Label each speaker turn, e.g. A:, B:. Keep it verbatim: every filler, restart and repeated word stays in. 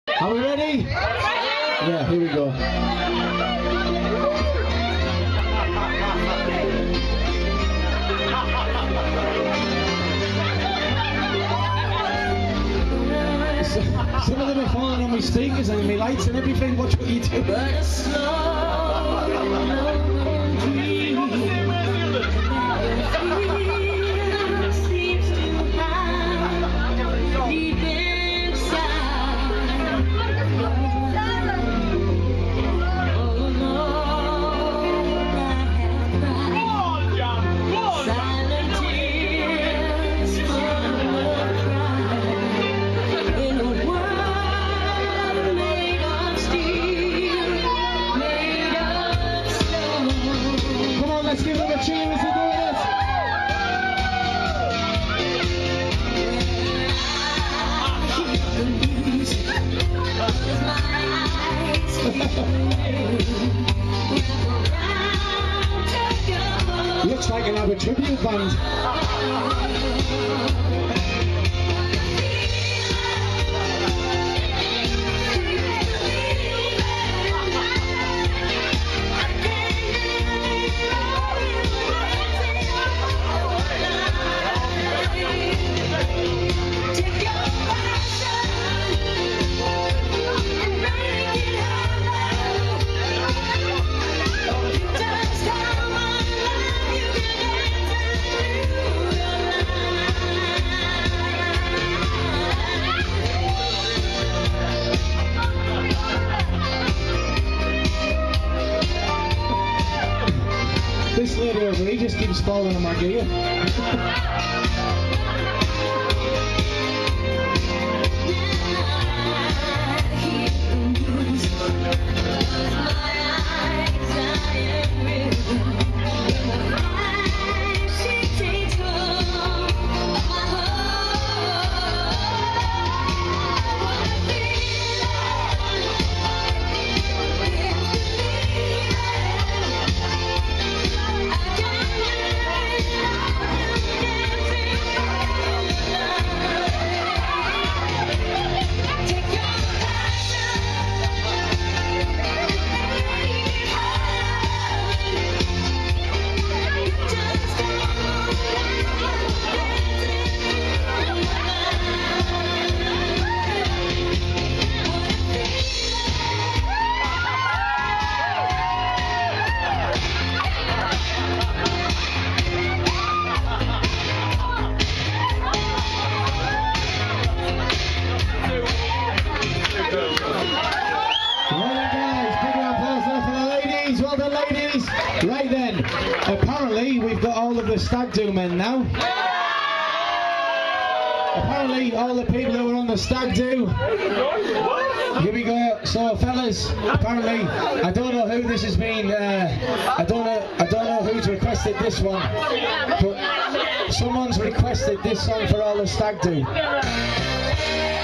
A: Are we ready? Yeah, here we go. Some of them are falling on my speakers and my lights and everything. Watch what you do. But a slow, dream seems to hide deep inside. Oh no, I have cried silent tears full of pride in a world made of steel, made of stone. Come on, let's give them a cheer as they do this. Looks like another tribute band. This lady over here just keeps falling on my gear. Right then, apparently we've got all of the stag do men now. Apparently all the people who were on the stag do. Here we go. So fellas, apparently I don't know who this has been. Uh, I don't know. I don't know who's requested this one, but someone's requested this song for all the stag do.